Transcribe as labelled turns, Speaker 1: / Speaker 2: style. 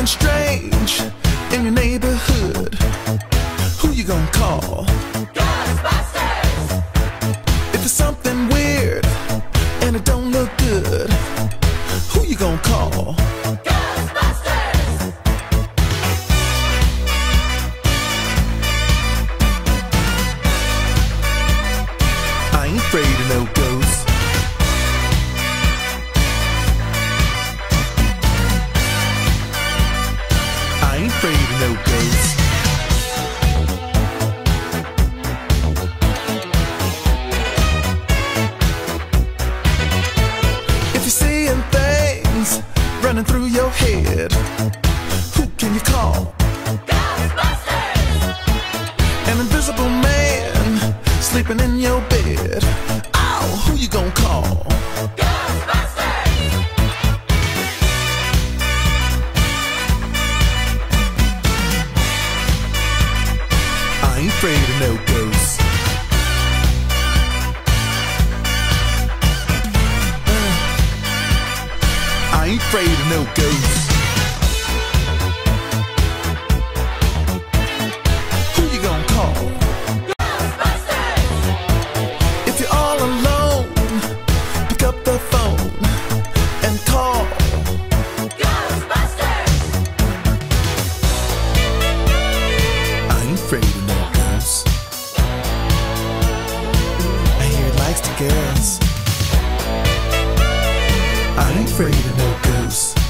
Speaker 1: something strange in your neighborhood, who you gonna call?
Speaker 2: Ghostbusters!
Speaker 1: If it's something weird and it don't look good, who you gonna call?
Speaker 2: Ghostbusters!
Speaker 1: I ain't afraid of no ghosts. I ain't afraid of no ghosts. If you're seeing things running through your head, who can you call?
Speaker 2: Ghostbusters!
Speaker 1: An invisible man sleeping in your bed. Ow, who you gonna call?
Speaker 2: Ghostbusters!
Speaker 1: I ain't afraid of no ghosts. I ain't afraid of no ghosts. Who you gonna call?
Speaker 2: Ghostbusters!
Speaker 1: If you're all alone, pick up the phone and call.
Speaker 2: Ghostbusters!
Speaker 1: I ain't afraid of no ghosts. I hear he likes the girls. I ain't afraid of no ghosts.